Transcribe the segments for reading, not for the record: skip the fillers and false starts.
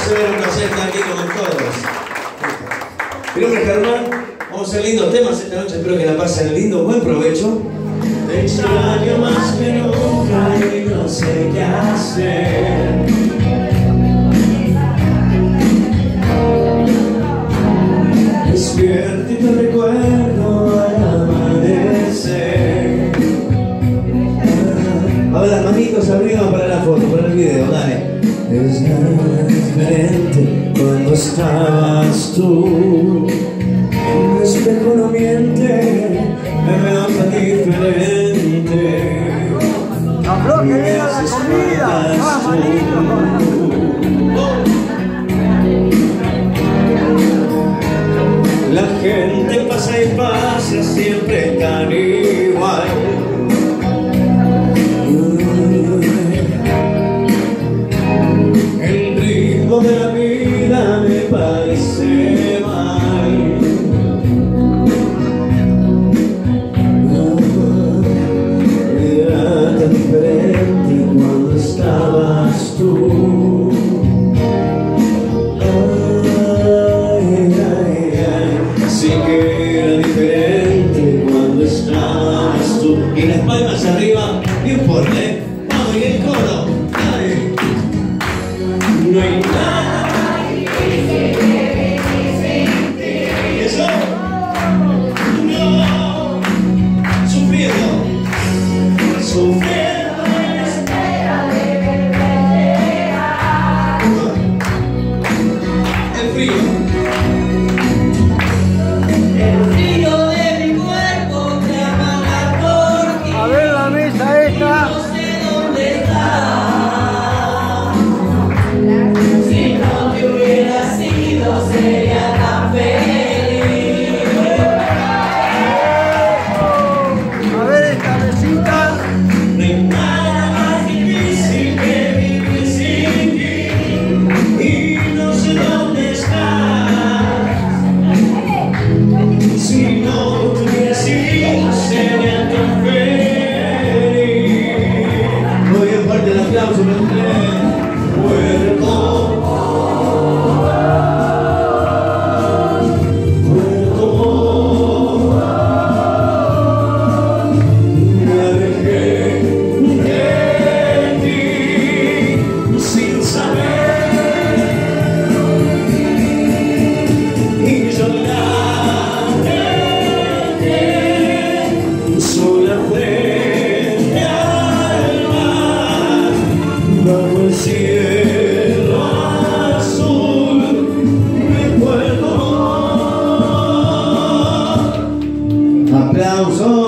hacer un placer estar aquí con todos. Mi nombre es Germán, vamos a hacer lindos temas esta noche, espero que la pasen lindo, buen provecho. Te extraño más que nunca y no sé qué hacer. Despierto y te recuerdo al amanecer. A ver, las manitos arriba para la foto, para el video, dale. Es nada diferente cuando estabas tú. El espejo no miente, me veo tan diferente. ¡La flor que viene a la comida! ¡Ah, manito! La gente pasa y pasa, siempre tan igual. El ritmo de la vida me parece mal. Era tan diferente cuando estabas tú. Sí que era diferente cuando estabas tú. Y las palmas arriba, bien fuerte. Vamos, y el coro. Dale. No hay nada difícil que vivir sin ti. ¿Y eso? No. Sufriendo. Sufriendo en espera de verte. El frío. ¡Aplauso!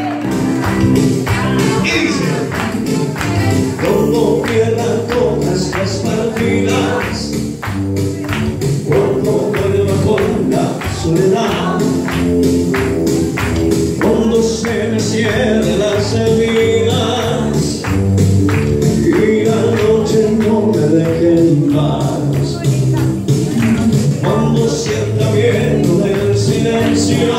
Y dice: cuando pierdan todas las partidas, cuando vuelva con la soledad, cuando se me cierren las heridas y la noche no me deje en paz, cuando sienta miedo del silencio,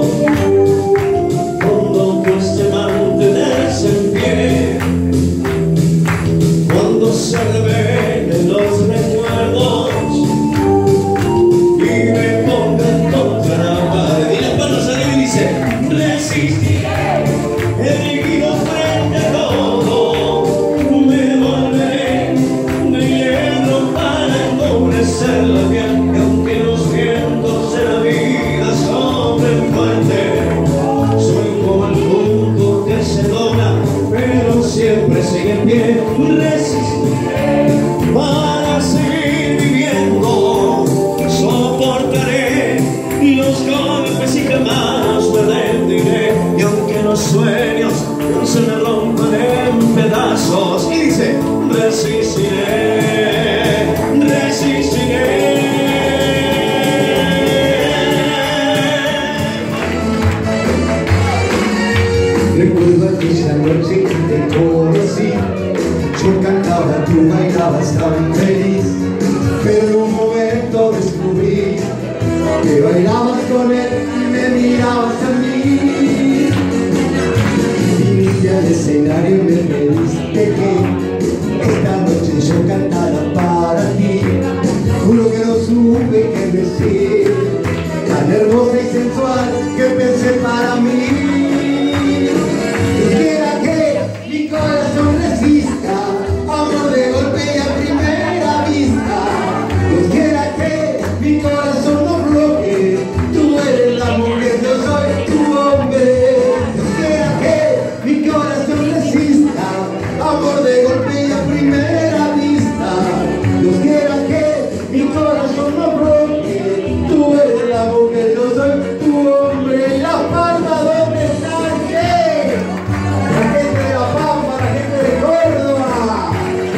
se revelen los recuerdos y me pongan contra la pared. Y las manos arriba y dice: resistiré, erguido frente a todo, me volveré de hierro para endurecer la piel. Y aunque los vientos de la vida soplen fuerte, soy como el punto que se dobla, pero siempre sigue en pie. Resistiré para seguir viviendo, soportaré los golpes y jamás me rendiré. Y aunque los sueños se me rompan en pedazos, y dice: resistiré, resistiré. Recuerdo aquella noche que te conocí, yo cantaba, tú bailabas tan feliz, pero en un momento descubrí que bailabas con él y me mirabas a mí. Viniste al escenario y me pediste que esta noche yo cantara para ti. seducir, tan hermosa y sensual que pensé para mí. Quisiera que mi corazón resista, amor de golpe y a primera vista. Quisiera que mi corazón no bloquee, tú eres la mujer, yo soy tu hombre. Quisiera que mi corazón resista, amor de golpe y a primera vista. Dios quiera que mi corazón no bloquee, tú eres la mujer, yo soy tu hombre. Y la palma, ¿dónde está? ¿Qué? La gente de La Pampa, la gente de Córdoba.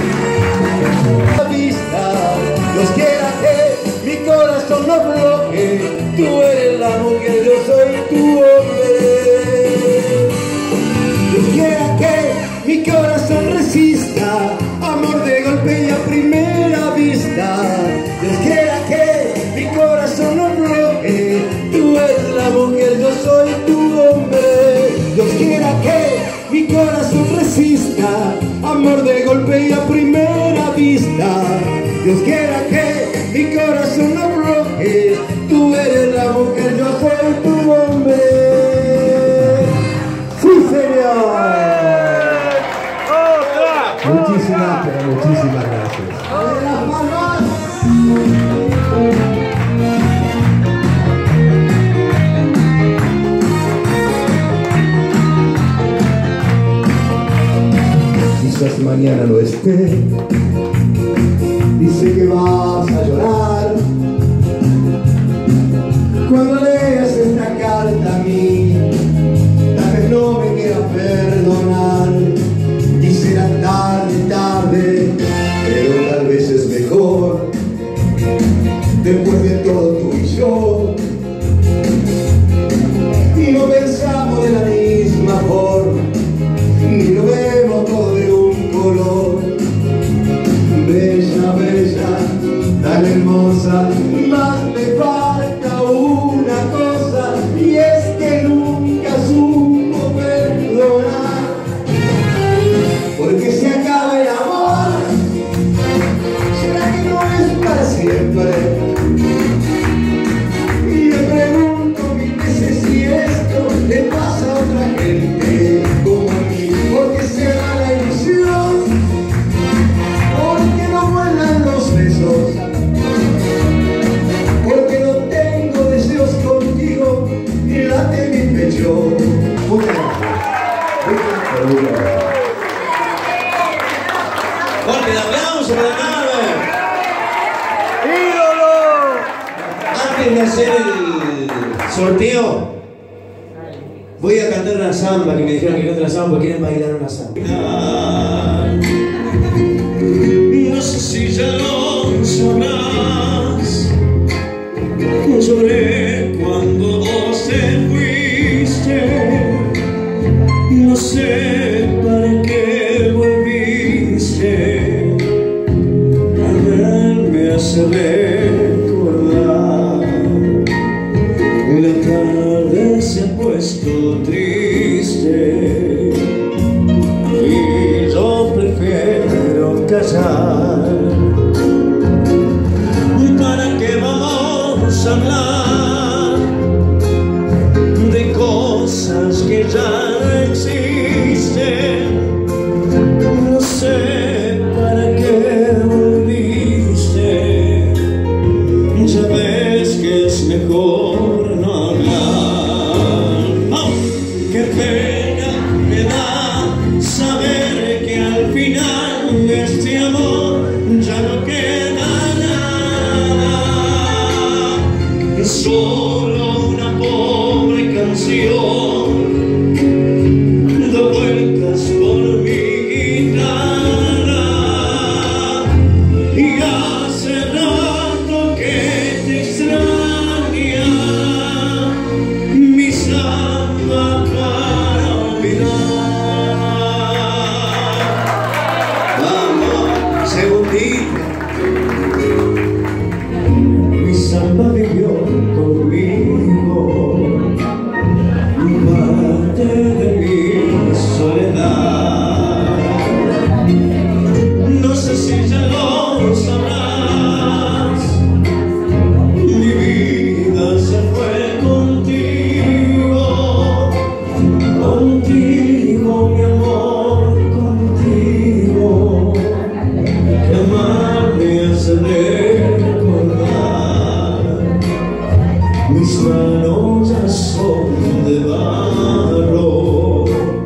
La vista, Dios quiera que mi corazón no bloquee, tú eres la mujer, yo soy tu hombre. Dios quiera que mi corazón resista, amor de golpe y a primera vista. Dios quiera que mi corazón no bloquee, tú eres la mujer, yo soy tu hombre. Dios quiera que mi corazón resista, amor de golpe y a primera vista. Dios quiera que mi corazón no bloquee, tú eres la mujer, yo soy tu hombre. ¡Sí, señor! Muchísimas gracias. Quizás mañana no esté, dice que vas a llorar cuando leas esta carta a mí. Tal vez no me quieras perdonar y será tarde, pero tal vez es mejor después de todo tú y yo. Y no pensamos de la misma forma, ni lo vemos todo de un color. Bella, bella, tan hermosa, más me falta una cosa, y es que nunca supo perdonar. Porque se acaba el amor, ¿será que no es para siempre? Y me pregunto mil veces si esto le pasa a otra gente como a mí. Porque se da la ilusión, porque no vuelan los besos, porque no tengo deseos contigo y late mi pecho. Muchas gracias. Fuerte el aplauso para Carmen. ¡Ídolo! Antes de hacer el sorteo, voy a cantar una samba, que me dijeron que cante la samba porque quieren bailar una samba. No sé si ya lo sabrás, lloré cuando vos te fuiste, no sé para qué volviste, a ver me hace recordar, la tarde se ha puesto triste y yo prefiero callar. ¿Para qué vamos a hablar de cosas que ya no existen? No sé para qué volviste, ya ves que es mejor no hablar. ¡Oh! ¡Qué pena me da saber que al final de este amor ya no queda nada! Solo una pobre canción da vueltas por mi guitarra, y hace rato que te extraña mi samba para olvidar. Vamos, segundito. Mi samba vivió conmigo. mis manos ya son de barro,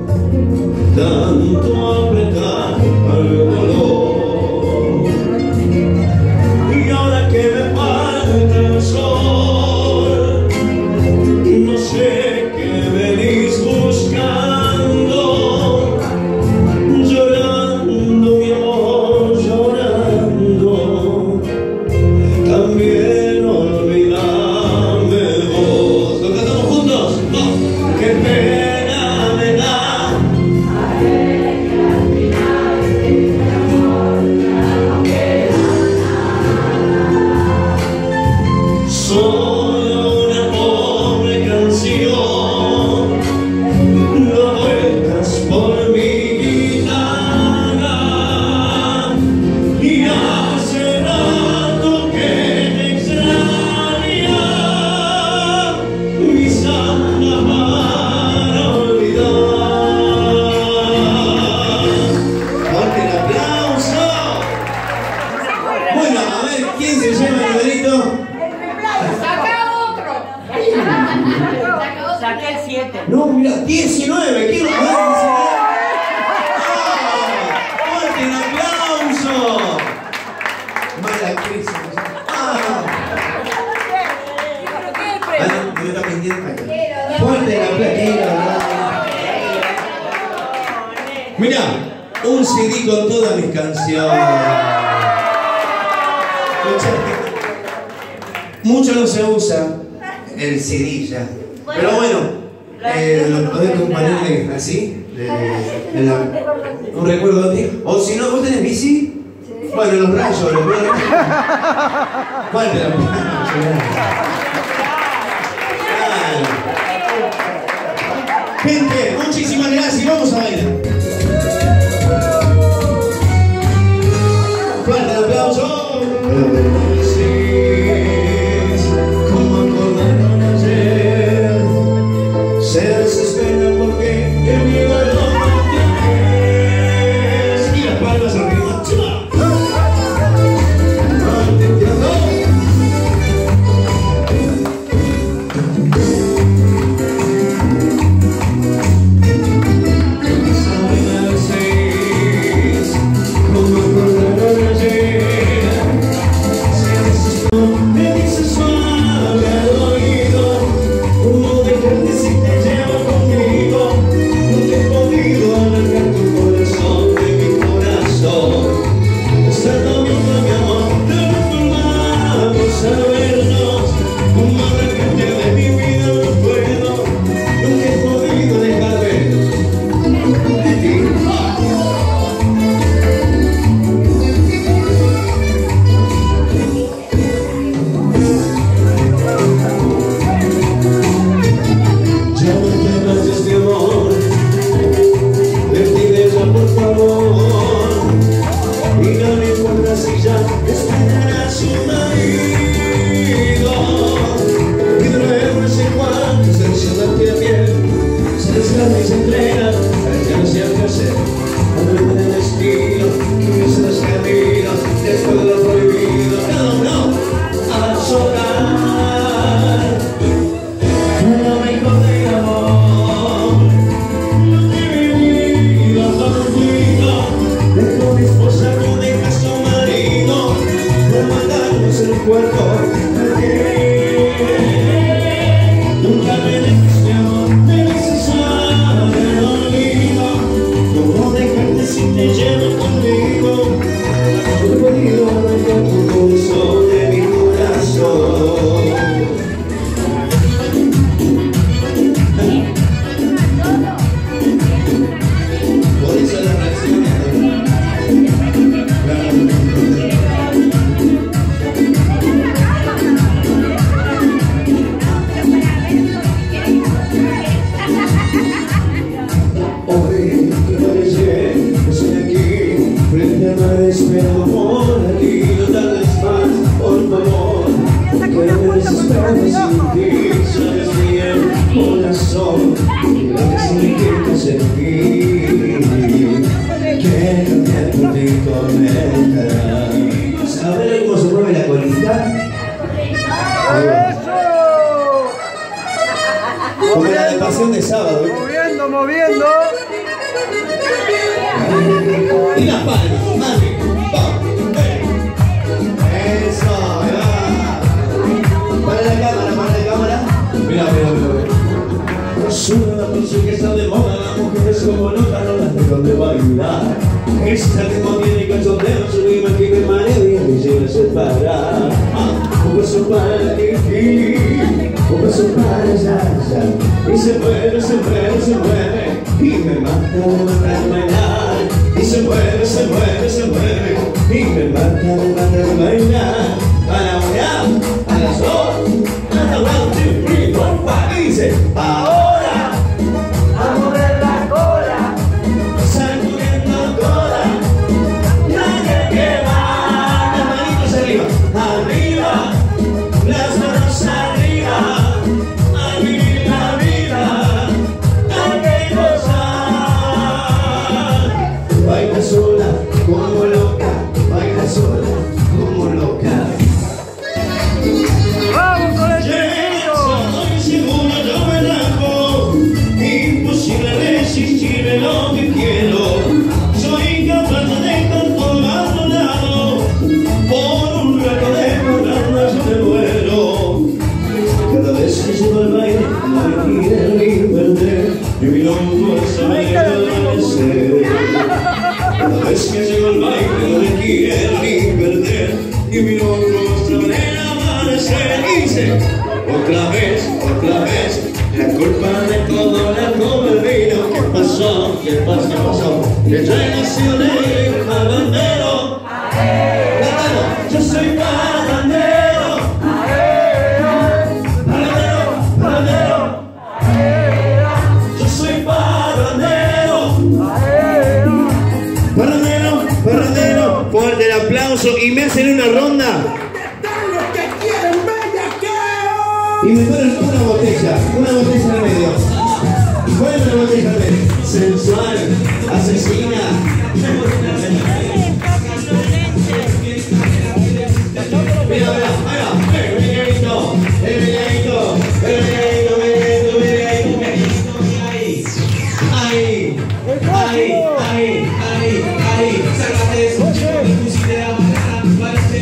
tanto apretar al dolor. Y ahora que me falta el sol, no sé qué venís buscando, llorando mi amor, llorando, también olvidame vos. ¿Lo cantamos juntos? No. Qué pena me da solo una pobre canción, no vueltas por mi guitarra, y hace rato que te extraña, mis almas para olvidar. Fuerte el aplauso. Bueno, a ver, ¿quién se llama el numerito? Saqué el 7. No, mira, 19, quiero ver 19. ¡Fuerte el aplauso! Mala crisis. Me está pendiente. Fuerte el aplauso. Mira, un CD con todas mis canciones. Mucho no se usa el CD ya. Pero bueno, lo podés componer así, un recuerdo de ti. O si no, ¿vos tenés bici? Bueno, los rayos, los veo. Fuerte el aplauso. Gente, muchísimas gracias y vamos a bailar. Fuerte el aplauso. Como acordaron ayer, se desespera porque el miedo no tienes. Y las palmas arriba. Me dices suave al oído, como dejarte si te llevo conmigo. Nunca he podido arrancar tu corazón de mi corazón. Esta domingo, mi amor, no vamos a vernos. Como arrancarte de mi vida no puedo. Nunca he podido dejar de ti. Ya no te vayas, mi amor, vete ya por favor, y no me importa si ya esperará su marido. Y de nuevo ese cuarto se desciende la piel, se desgasta y se entrega, ya no sé qué hacer. Cuando viene el destino, comienza los caminos, después de lo prohibido, cada uno a sonar. Lo mejor del amor, no te he vivido contigo. Dejo mi esposa, tú dejas tu marido, por mandarnos el cuerpo. Nunca me dejes, mi amor, me dices suave al oído, como dejarte si te llevo conmigo. No he podido arrancar tu corazón de mi corazón. Por eso la reacción hoy que aparecí, estoy aquí, frente a la espero por aquí, no tardes más, por favor, que me desespero sin ti, sabes bien, corazón, lo que significa sentir, que cambiar por ti tormenta. ¿Sabes cómo se mueve la colita? ¡Eso! Como la de Pasión de Sábado. Moviendo, moviendo. Y las palmas, mami. Eso, ya. Para la cámara. Mira. Sube la música que está de moda, las mujeres como locas no las dejan de bailar. Esta que contiene cachondeo, su imagen que marea y lleva a separar. Un beso para Kiki, un beso para ya. Y se mueve, y me mata de bailar. Y se mueve, y me mata de bailar. A la una, a las dos, a la 1, 2, 3, 4, 5. Y dice, ahora a mover la cola, sacudiendo cola. Nadie que va, las manitos arriba, las manos arriba. A vivir la vida, hay que gozar. Baila sola como loca, baila sola como loca. Vamos con el chiquito. Soy seguro, yo me rajo. Imposible resistirme lo que quiero. Soy capaz de controlar a tu lado. Por un rato de programas yo me muero. Cada vez que llego al baile, no me quieren ni perder. Y mi nombre es a mí cada amanecer. Cada vez que llego al baile, no me quieren ni perder. Y mi nombre es a mí amanecer. Y dice, otra vez, la culpa de todo la come el vino. ¿Qué pasó? Que yo he nacido negro, parrandero. Cántalo, yo soy parrandero. Yo soy parrandero. Parrandero. Fuerte el aplauso y me hacen una ronda. Y me ponen una botella en el medio. ¿Cuál es la botella en el medio? Sensual, asesina. Mira, ahí va, el meneadito. Ahí, sácate eso, pusiste la mañana, parece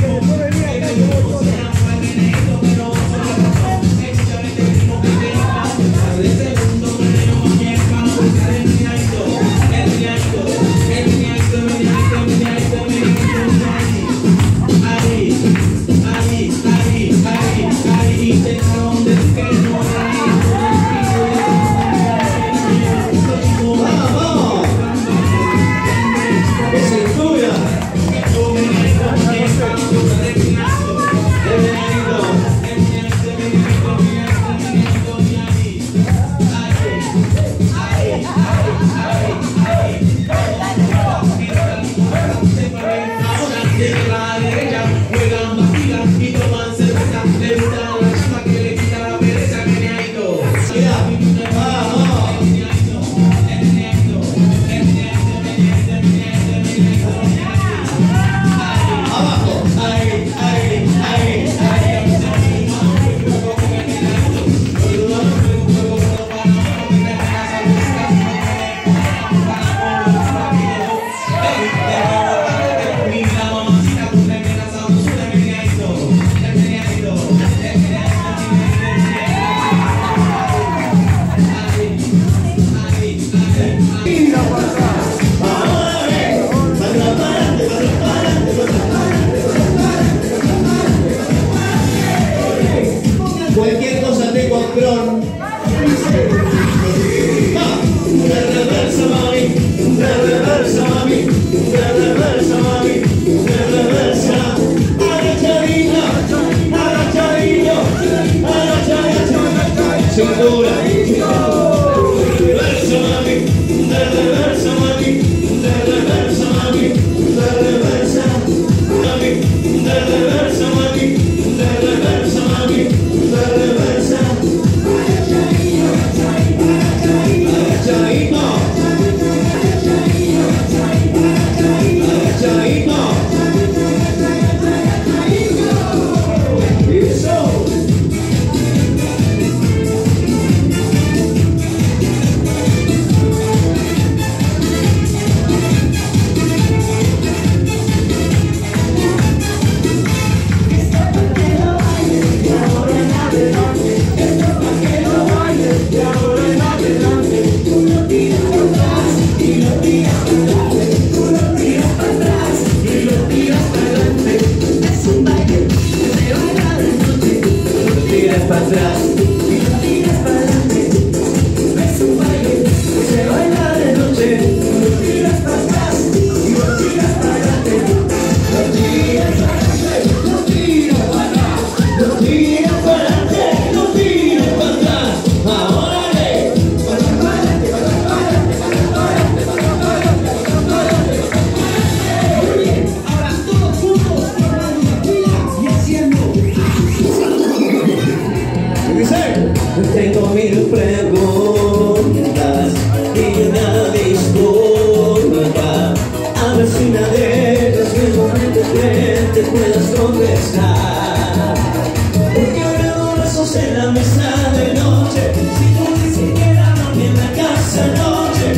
Cualquier cosa te control. De reversa, mami. De reversa, mami. De reversa, mami. De reversa. Agachadito. Agachadito. Agachadito. Cintura. De reversa, mami. De reversa, mami. De reversa, mami. De reversa. Mami. De reversa, mami. De reversa, mami. De reversa. Agachadito. Agachadito. Eso. tiras para atrás y lo tiras para adelante. Es un baile que se baila de noche. Lo tiras para atrás y lo tiras para adelante. Lo tiras para adelante, lo tiras para atrás. Lo tiras para adelante, lo tiras para atrás. Ahora le para adelante, para adelante, para adelante, para adelante, para adelante. Muy bien, ahora todos juntos formando una fila y haciendo. Tengo mil preguntas y una disculpa. A ver si una de ellas en el momento que te puedas contestar. Porque ahora besos en la mesa de noche, si tú ni siquiera dormí en la casa anoche.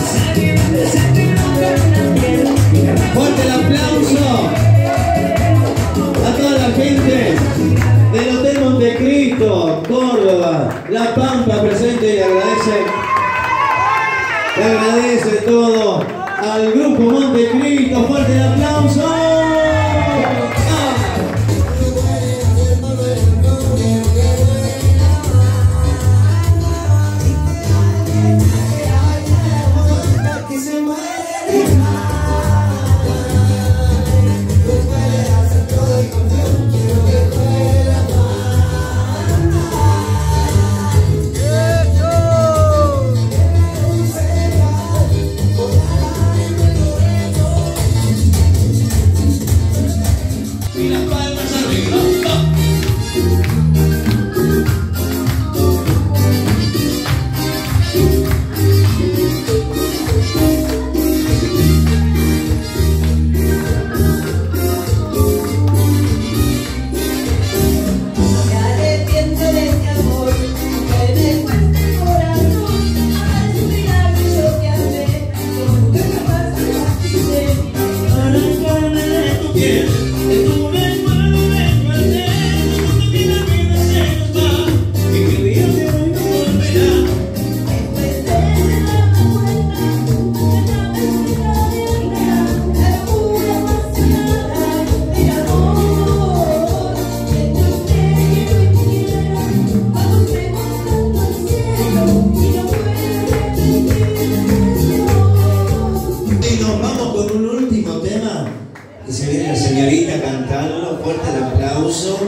Fuerte el aplauso a toda la gente del Hotel Montecristo, Córdoba, La Pampa presente, y agradece todo al Grupo Montecristo. Fuerte el aplauso. Y se viene la señorita a cantarlo. Fuerte el aplauso.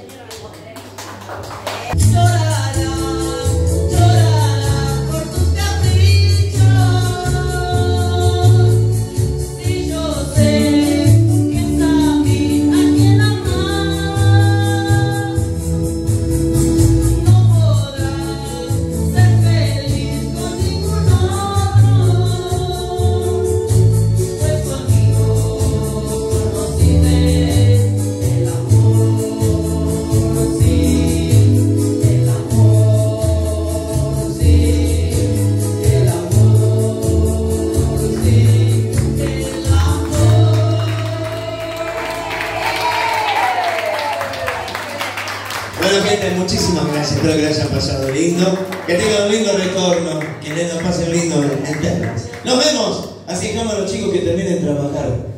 Bueno, gente, muchísimas gracias. Espero que les hayan pasado lindo. Que tengan un lindo retorno. Que les pasen lindo en Termas. Nos vemos. Así que vamos a los chicos que terminen de trabajar.